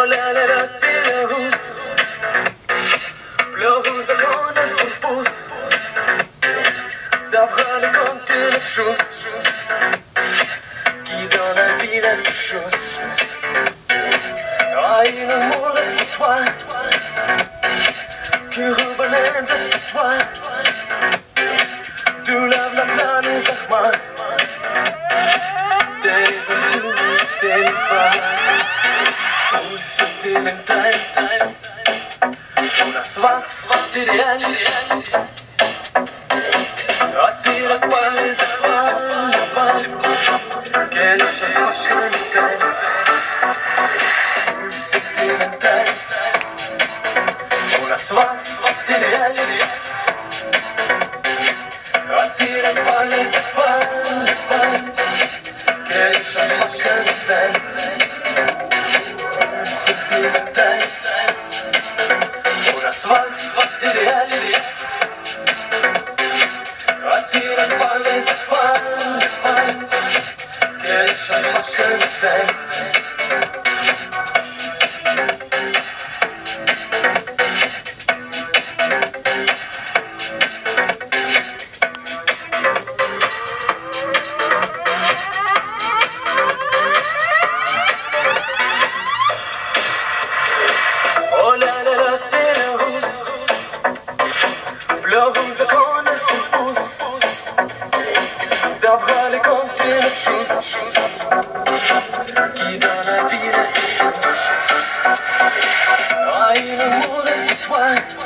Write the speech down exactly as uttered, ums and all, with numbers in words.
là là là, t'es rousse. Pleure quand elle pousse. D'après les comptes de la chose qui donne la vie la chose. Ah, il amour pour toi qui revenait de ce toit. Tu lèves la planète à moi. Days and two, days far. Oh, sentimental, una svart, svart ideal. Attire à toi les étoiles, quelle chose chimique. Oh, sentimental, una svart, svart ideal. Attire à toi les étoiles. Quelle chose que nous aime. C'est tout le temps. On a soif, soif d'idéal. Attire par les étoiles. Quelle chose que nous aime. Rose quand elle pousse. D'après les comptes de la chose qui donne la vie la chose. Ah, il amour de toi.